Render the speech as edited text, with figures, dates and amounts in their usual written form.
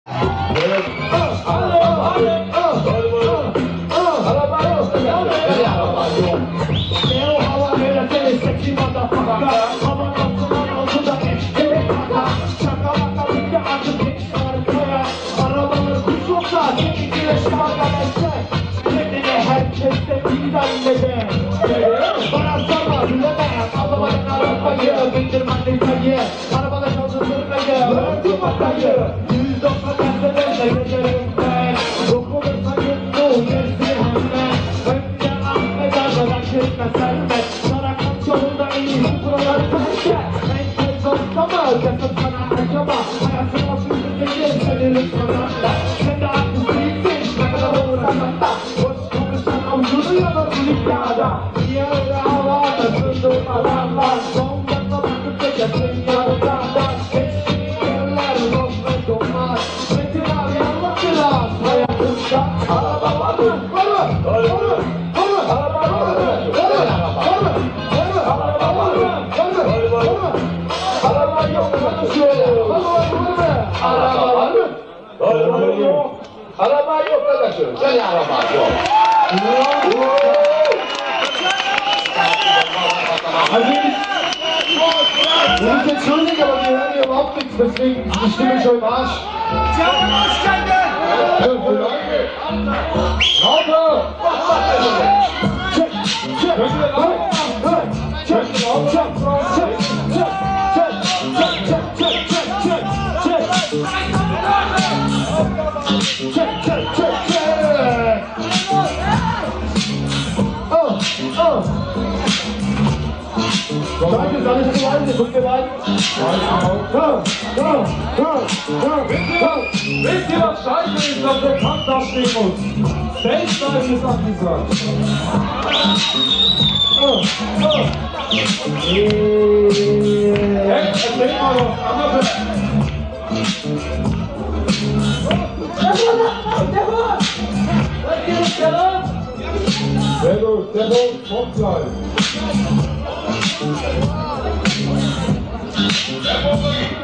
Araba yok arkadaşlar. Sen araba yok. Wir sind entschuldigt, aber wir hören hier überhaupt nichts, deswegen ist die Stimme schon im Arsch. Leute, ist alles zu weit, guckt ihr weit. Wisst ihr, was scheiße ist, dass der Kampf da stehen muss? Freestyle ist angesagt. Hey, erzähl mal was anderes. Sehr gut, der Boot kommt gleich.